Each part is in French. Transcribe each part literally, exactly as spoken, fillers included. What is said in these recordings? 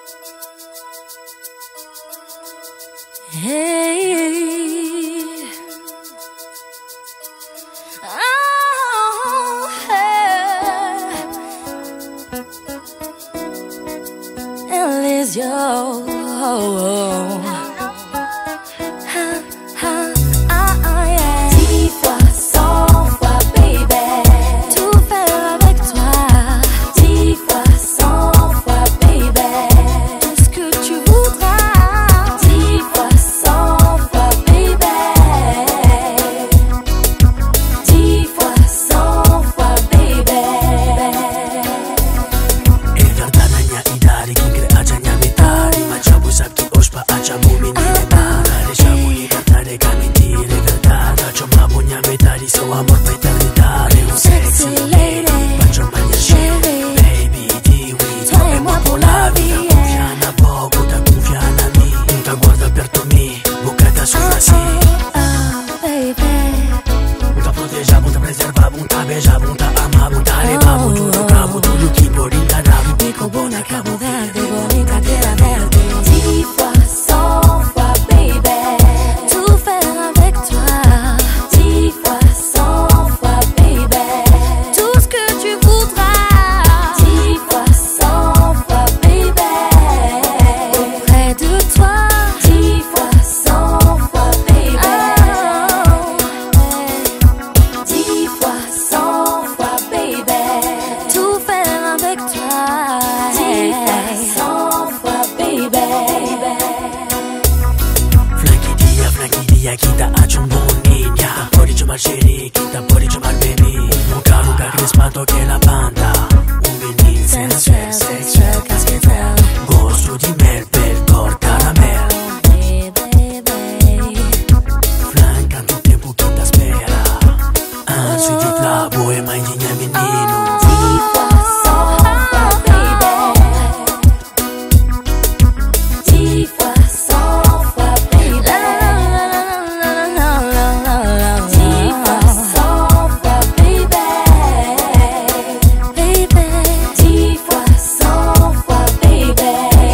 Hey, oh, hey. Elisio, oh, oh. So amor pa' eternidad, un sexy lady, Pancho chérie, baby, diwi, torniamo con la via. Confiana poco, da confiana a me, non ta guarda aperto me, boccata sopra sì. Oh, baby, non ta proteggia, non ta preserva, non ta beja, non ta ama, non ta leva, non tu lo cavo, tu lo chi bonita da dico buona Cabo Verde, bonita tierra verde. Dix fois, cent fois, baby, tout faire avec toi. Dix fois, cent fois, baby, tout ce que tu voudras. Dix fois, cent fois, baby, auprès de toi. Dix fois, cent fois, baby, oh, dix fois, cent fois, baby, tout faire avec toi. Dix fois, cent fois, baby. Flanquidia, flanquidia, quita a chumbonina. Por dicho mal chérie, quita por dicho mal baby. Nunca, nunca crespato que la banda. Un vinil sensual, sexual, casquetel. Gosto di mel, bel cor caramel. Flan, canto tempo que te espera. Anzi di la bohema indigna menino. Dix fois, cent fois, baby, dix fois, cent fois, baby, dix fois, cent fois, baby, baby, dix fois, cent fois, baby.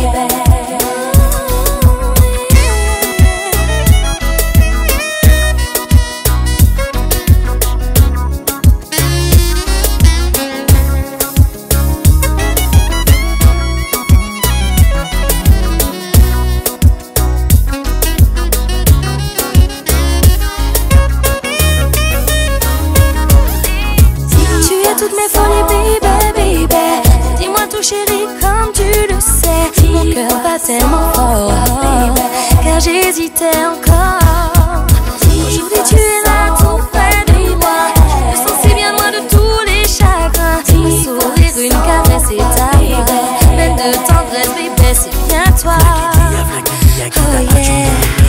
Tu es toutes mes folies, baby, baby. Dis-moi tout, chérie, comme tu le sais. Mon cœur bat tellement fort, car j'hésitais encore. Aujourd'hui tu es là tout près de moi. Je me sens si bien loin de tous les chagrins. Un sourire, une caresse et ta voix pleine de tendresse, baby, c'est bien toi. Flanquidia, flanquidia, quita Oh a yeah. chumbonina.